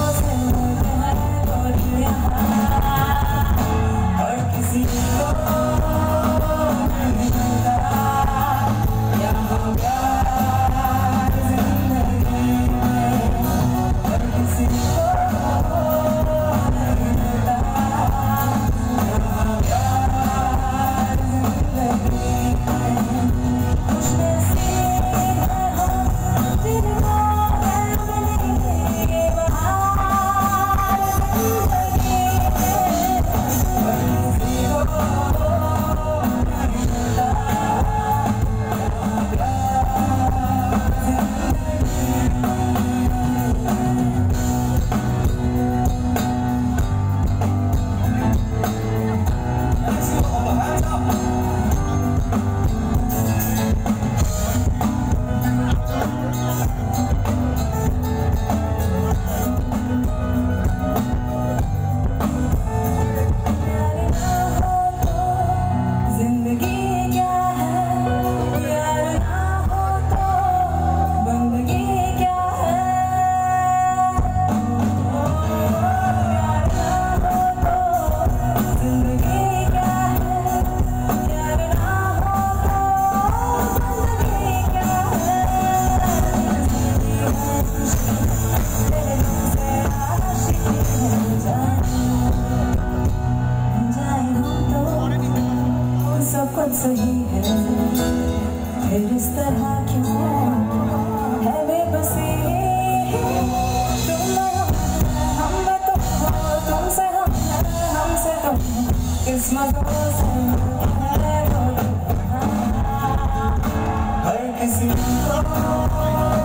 से और यहाँ और किसी को नहीं मिलता यहाँ प्यार जिंदगी में और किसी को नहीं मिलता यहाँ प्यार जिंदगी में खुश नसीब है हम जिनको सही है फिर इस तरह क्यों है बेबसी हम में तो तुमसे हमसे तुम किस्मतों से हर किसी को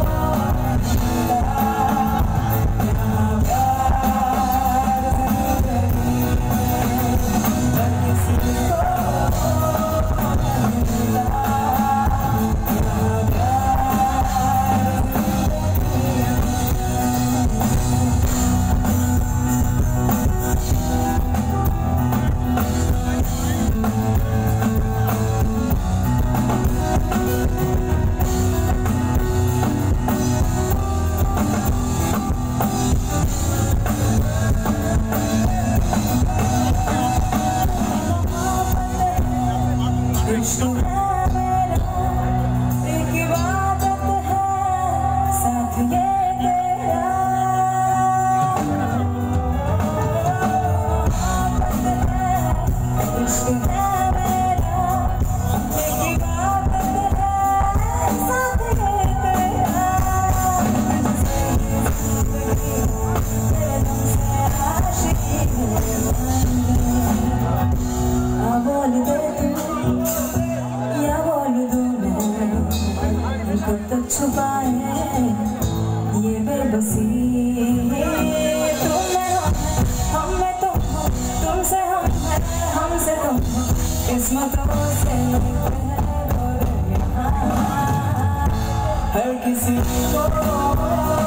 छुपाए ये बेबसी हम में तो तुमसे हमसे तुम किस्मतों से हर किसी को